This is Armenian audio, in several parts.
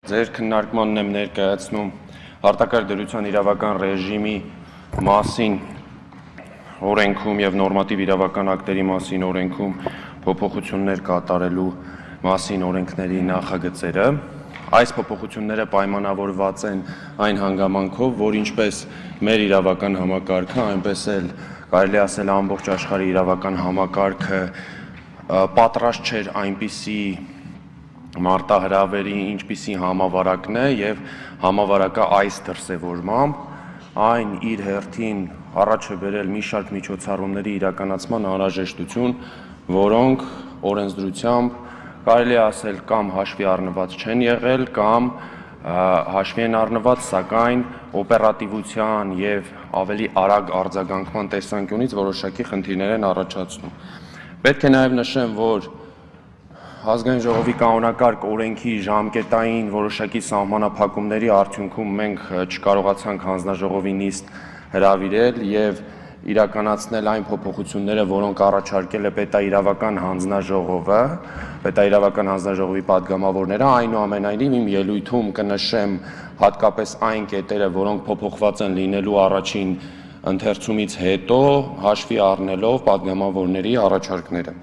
Ձեր քննարկմանն եմ ներկայացնում արտակարգ դրության իրավական ռեժիմի մասին օրենքում եւ նորմատիվ իրավական ակտերի մասին օրենքում փոփոխություններ կատարելու մասին օրենքների նախագծերը։ Այս փոփոխությունները պայմանավորված են այն հանգամանքով, որ ինչպես մեր իրավական համակարգը, այնպես էլ կարելի ասել ամբողջ աշխարհի իրավական համակարգը պատրաստ չէր այնպիսի մարտահրավերի, ինչպիսի համավարակն է եւ համավարակը այս դրսեւորմամբ այն իր հերթին առաջ է բերել մի շարք միջոցառումների իրականացման անհրաժեշտություն, որոնք օրենսդրությամբ կարելի ասել կամ հաշվի առնված չեն եղել, կամ հաշվի են առնված, սակայն օպերատիվության եւ ավելի արագ արձագանքման տեսանկյունից որոշակի խնդիրներ են առաջացնում։ Պետք է նաեւ նշեմ, որ Ազգային ժողովի կանոնակարգ օրենքի ժամկետային որոշակի սահմանափակումների արդյունքում մենք չկարողացանք հանձնաժողովի նիստ հրավիրել եւ իրականացնել այն փոփոխությունները, որոնք առաջարկել է պետաիրավական հանձնաժողովը, պետաիրավական հանձնաժողովի падգամավորները, այնուամենայնիվ իմ ելույթում կնշեմ հատկապես այն կետերը, որոնք փոփոխված են լինելու առաջին ընթերցումից հետո, հաշվի առնելով падգամավորների առաջարկները։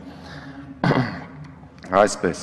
Այսպես,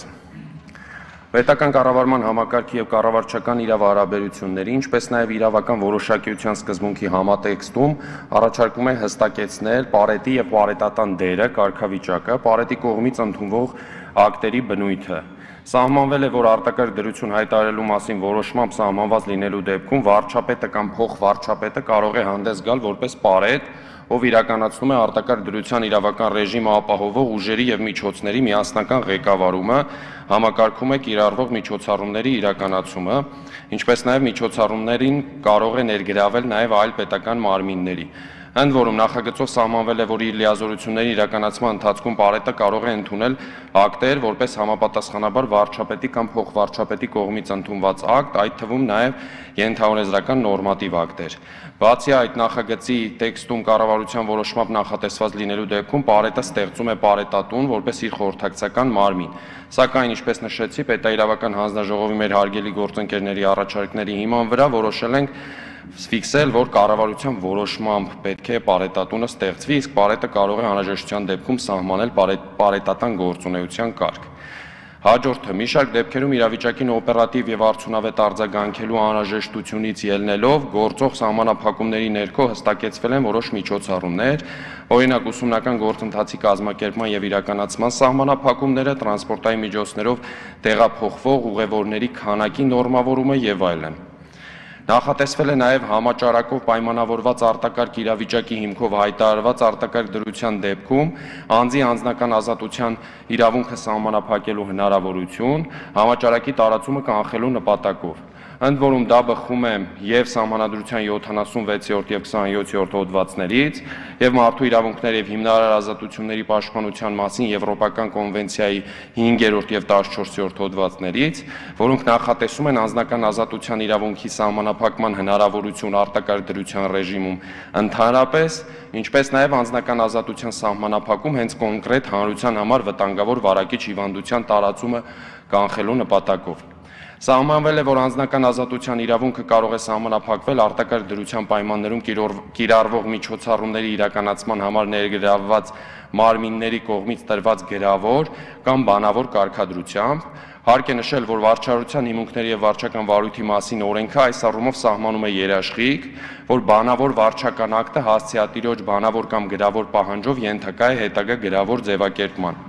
պետական կառավարման համակարգի եւ կառավարչական իրավահարաբերությունների, ինչպես նաեւ իրավական որոշակիության սկզբունքի համատեքստում առաջարկում է հստակեցնել պարետի եւ պարետատան դերը, կարգավիճակը, պարետի կողմից ընդունվող ակտերի բնույթը։ Սահմանվել է, որ արտակարգ դրություն հայտարարելու մասին որոշմամբ սահմանված լինելու դեպքում վարչապետը կամ փոխվարչապետը կարող է հանդես գալ որպես պարետ, ով իրականացնում է արտակարգ դրության իրավական ռեժիմը ապահովող ուժերի եւ միջոցների միասնական ղեկավարումը, համակարգում է կիրառվող միջոցառումների իրականացումը, ինչպես նաեւ միջոցառումներին կարող է ներգրավել նաեւ այլ պետական մարմինների։ Ընդ որում նախագծով սահմանվել է, որ իր լիազորությունների իրականացման ընթացքում պարետը կարող է ընդունել ակտեր, որպես համապատասխանաբար վարչապետի կամ փոխվարչապետի կողմից ընդունված ակտ, այդ թվում նաեւ ենթաօրենսդրական նորմատիվ ակտեր։ Բացի այդ, նախագծի տեքստում կառավարության որոշմամբ նախատեսված լինելու դեպքում պարետը ստեղծում է պարետատուն, որպես իր խորհրդակցական մարմին։ Սակայն, ինչպես նշեցի, պետաիրավական հանձնաժողովի մեր հարգելի գործընկերների առաջարկների հիման վրա որոշել ենք ֆիքսել, որ կառավարության որոշմամբ պետք է պարետատունը ստեղծվի, իսկ պարետը կարող է անհրաժեշտության դեպքում սահմանել պարետատան գործունեության կարգ։ Հաջորդը, մի շարք դեպքերում իրավիճակին օպերատիվ եւ արդյունավետ արձագանքելու անհրաժեշտությունից ելնելով գործող սահմանափակումների ներքո հստակեցվել են որոշ միջոցառումներ, օրինակ ուսումնական գործընթացի կազմակերպման եւ իրականացման սահմանափակումները, տրանսպորտային միջոցներով տեղափոխվող ուղևորների քանակի նորմավորումը եւ այլն։ Նախատեսվել է նաև համաճարակով պայմանավորված արտակարգ իրավիճակի հիմքով հայտարարված արտակարգ դրության դեպքում անձի անձնական ազատության իրավունքը սահմանափակելու հնարավորություն, համաճարակի տարածումը կանխելու նպատակով։ Ընդ որում դա բխում է եւ Սահմանադրության 76-րդ եւ 27-րդ հոդվածներից եւ Մարդու իրավունքների եւ հիմնարար ազատությունների պաշտպանության մասին Եվրոպական կոնվենցիայի 5-րդ եւ 14-րդ հոդվածներից, որոնք նախատեսում են անձնական ազատության իրավունքի սահմանափակման հնարավորություն արտակարգ դրության ռեժիմում ընդհանրապես, ինչպես նաեւ անձնական ազատության սահմանափակում հենց կոնկրետ հանրության համար վտանգավոր վարակիչ հիվանդության տարածումը կանխելու նպատակով։ Սահմանվել է, որ անձնական ազատության իրավունքը կարող է սահմանափակվել արտակարգ դրության պայմաններում կիրառվող միջոցառումների իրականացման համար ներգրավված մարմինների կողմից տրված գրավոր կամ բանավոր կարգադրությամբ։ Հարկ է նշել, որ վարչարության հիմունքների եւ վարչական վարույթի մասին օրենքը այս առումով սահմանում է երաշխիք, որ բանավոր վարչական ակտը հասցեատիրոջ բանավոր կամ գրավոր պահանջով ենթակա է հետագա գրավոր ձևակերպման։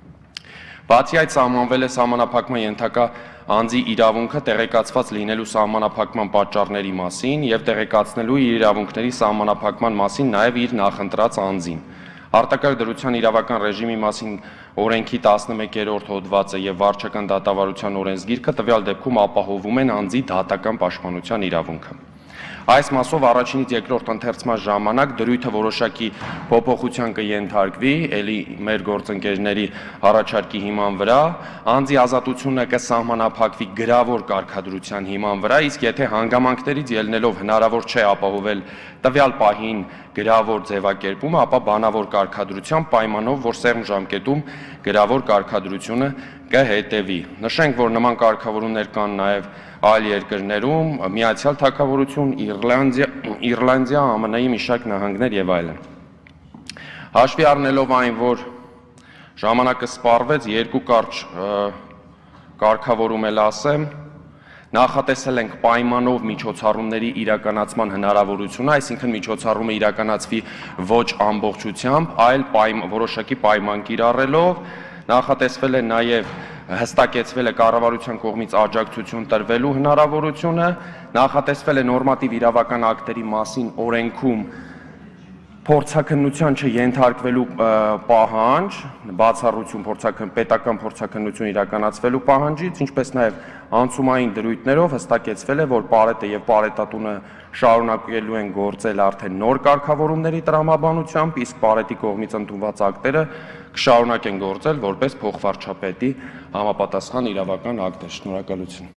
Բացի այդ, սահմանվել է սահմանափակման ենթակա անձի իրավունքը տեղեկացված լինելու սահմանափակման պատճառների մասին եւ տեղեկացնելու իր իրավունքների սահմանափակման մասին նաեւ իր նախընտրած անձին։ Արտակարգ դրության իրավական ռեժիմի մասին օրենքի 11-րդ հոդվածը եւ վարչական դատավարության օրենսգիրքը տվյալ դեպքում ապահովում են անձի դատական պաշտպանության իրավունքը։ Այս մասով առաջինից երկրորդ ընթերցման ժամանակ դրույթը որոշակի փոփոխության կենթարկվի, ելի մեր գործընկերների առաջարկի հիման վրա, անձի ազատությունը կսահմանափակվի գրավոր կարգադրության հիման վրա, իսկ եթե հանգամանքներից ելնելով հնարավոր չէ ապահովել տվյալ պահին գրավոր ձևակերպումը, ապա բանավոր կարգադրության պայմանով, որ սեղմ ժամկետում գրավոր կարգադրությունը կհետևի։ Նշենք, որ նման կարգավորումներ կան նաև այլ երկրներում, Միացյալ Թագավորություն, Իռլանդիա, ԱՄՆ-ի մի շարք նահանգներ եւ այլն։ Հաշվի առնելով այն, որ ժամանակը սպառվեց, երկու կարճ կարգավորում էլ ասեմ, նախատեսել ենք պայմանով միջոցառումների իրականացման հնարավորությունը, այսինքն միջոցառումը իրականացվի ոչ ամբողջությամբ, այլ որոշակի պայման կիրառելով, նախատեսվել է նաև հստակեցվել է կառավարության կողմից աջակցություն տրվելու հնարավորությունը, նախատեսվել է նորմատիվ իրավական ակտերի մասին օրենքում փորձաքննության չենթարկվելու պահանջ, բացառություն պետական փորձաքննություն իրականացվելու պահանջից, ինչպես նաև անցումային դրույթներով հստակեցվել է, որ Պարետը եւ Պարետատունը շարունակելու են գործել արդեն նոր կարգավորումների տրամաբանությամբ, իսկ Պարետի կողմից ընդունված ակտերը կշարունակեն գործել որպես փոխվարչապետի համապատասխան իրավական ակտեր։ Շնորհակալություն։